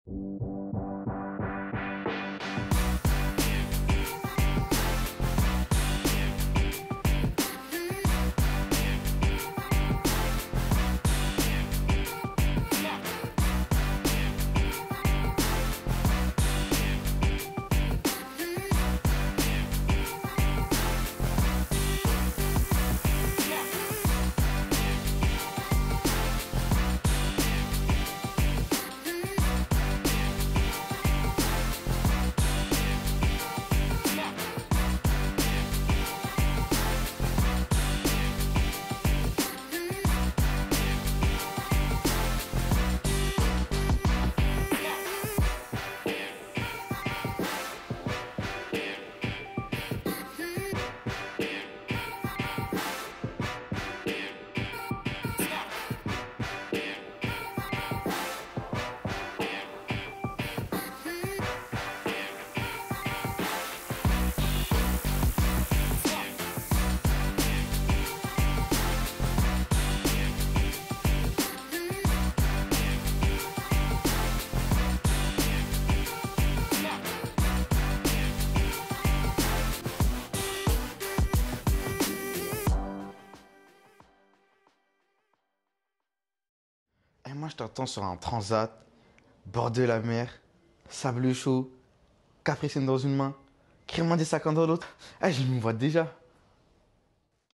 Et moi, je t'attends sur un transat, bord de la mer, sable chaud, capricine dans une main, crément des sacs dans l'autre. Eh, je me vois déjà.